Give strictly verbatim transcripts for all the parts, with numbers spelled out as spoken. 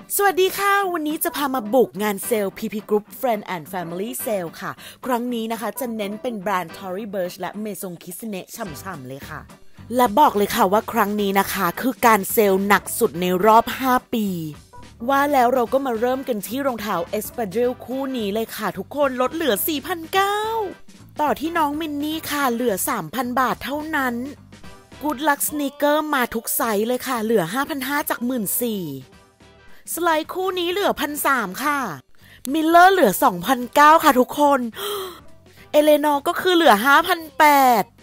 สวัสดีค่ะวันนี้จะพามาบุกงานเซลล์ พี พี Group Friend and Family Sale ค่ะครั้งนี้นะคะจะเน้นเป็นแบรนด์ Tory Burch และ Maison Kissane ฉ่ำๆเลยค่ะและบอกเลยค่ะว่าครั้งนี้นะคะคือการเซลล์หนักสุดในรอบห้าปีว่าแล้วเราก็มาเริ่มกันที่รองเท้า Espadrille คู่นี้เลยค่ะทุกคนลดเหลือ สี่พันเก้าร้อย ต่อที่น้องมินนี่ค่ะเหลือ สามพัน บาทเท่านั้น Good Luck Sneaker มาทุกไซส์เลยค่ะเหลือ ห้าพันห้าร้อย จาก หนึ่งหมื่นสี่พันสไลด์คู่นี้เหลือ หนึ่งพันสามร้อย ค่ะมิลเลอร์เหลือ สองพันเก้าร้อย ค่ะทุกคนเอเลนอร์ก็คือเหลือ ห้าพันแปดร้อย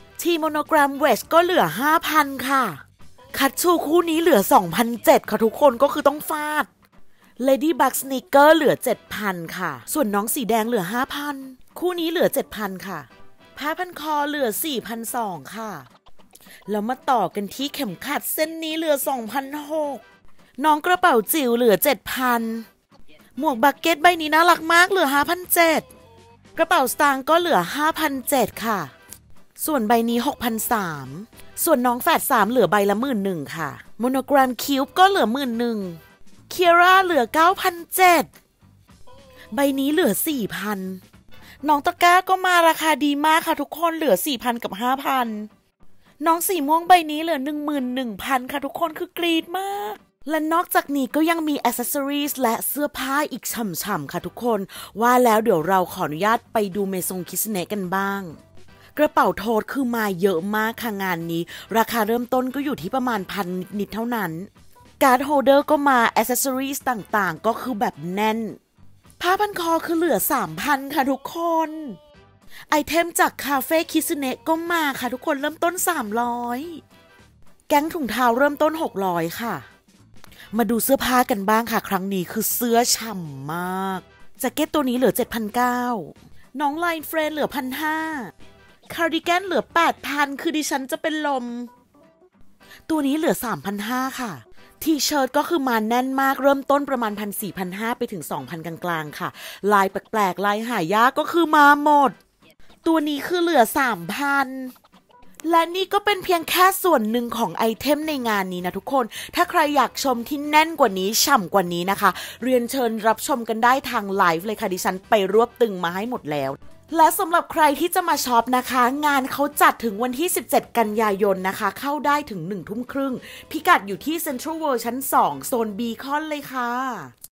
ทีโมโนแกรมเวชก็เหลือ ห้าพัน ค่ะคัตชูคู่นี้เหลือ สองพันเจ็ดร้อย ค่ะทุกคนก็คือต้องฟาด Lady Bug Sneaker เหลือ เจ็ดพัน ค่ะส่วนน้องสีแดงเหลือ ห้าพัน คู่นี้เหลือ เจ็ดพัน ค่ะผ้าพันคอเหลือ สี่พันสองร้อย ค่ะแล้วมาต่อกันที่เข็มขัดเส้นนี้เหลือ สองพันหกร้อยน้องกระเป๋าจิ๋วเหลือ เจ็ดพัน หมวกบักเก็ตใบนี้น่ารักมากเหลือ ห้าพันเจ็ดร้อย กระเป๋าสตางค์ก็เหลือ ห้าพันเจ็ดร้อย ค่ะส่วนใบนี้ หกพันสามร้อย ส่วนน้องแฝดสามเหลือใบละ หนึ่งหมื่นหนึ่งพัน ค่ะโมโนแกรมคิวบ์ก็เหลือ หนึ่งหมื่นหนึ่งพัน เคียร่าเหลือ เก้าพันเจ็ดร้อย ใบนี้เหลือ สี่พัน น้องตะกร้าก็มาราคาดีมากค่ะทุกคนเหลือ สี่พัน กับ ห้าพัน น้องสีม่วงใบนี้เหลือ หนึ่งหมื่นหนึ่งพัน ค่ะทุกคนคือกรี๊ดมากและนอกจากนี้ก็ยังมีอ c เซสซอรีสและเสื้อผ้าอีกฉ่ำๆค่ะทุกคนว่าแล้วเดี๋ยวเราขออนุญาตไปดูเมซงคิสเนะกันบ้างกระเป๋าโทษคือมาเยอะมากค่ะงานนี้ราคาเริ่มต้นก็อยู่ที่ประมาณพันนิดๆเท่านั้นการ์ดโฮลเดอร์ก็มาอ c เซสซอรีสต่างๆก็คือแบบแน่นผ้าพันคอคือเหลือ สามพัน ค่ะทุกคนไอเทมจากคาเฟ่คิสเนะก็มาค่ะทุกคนเริ่มต้นสามร้อยแก๊งถุงเท้าเริ่มต้นหกร้อยค่ะมาดูเสื้อผ้ากันบ้างค่ะครั้งนี้คือเสื้อฉ่ำมากแจ็คเก็ตตัวนี้เหลือ เจ็ดพันเก้าร้อย น้องไลน์เฟรนเหลือ หนึ่งพันห้าร้อย คาร์ดิแกนเหลือ แปดพัน คือดิฉันจะเป็นลมตัวนี้เหลือ สามพันห้าร้อย ค่ะทีเชิ้ตก็คือมาแน่นมากเริ่มต้นประมาณ หนึ่งพันสี่ร้อย หนึ่งพันห้าร้อย ไปถึง สองพัน กลางๆค่ะลายแปลกๆลายหายากก็คือมาหมดตัวนี้คือเหลือ สามพันและนี่ก็เป็นเพียงแค่ส่วนหนึ่งของไอเทมในงานนี้นะทุกคนถ้าใครอยากชมที่แน่นกว่านี้ฉ่ำกว่านี้นะคะเรียนเชิญรับชมกันได้ทางไลฟ์เลยค่ะดิฉันไปรวบตึงมาให้หมดแล้วและสำหรับใครที่จะมาช็อปนะคะงานเขาจัดถึงวันที่สิบเจ็ดกันยายนนะคะเข้าได้ถึงหนึ่งทุ่มครึ่งพิกัดอยู่ที่เซ็นทรัลเวิลด์ชั้นสองโซนบีคอนเลยค่ะ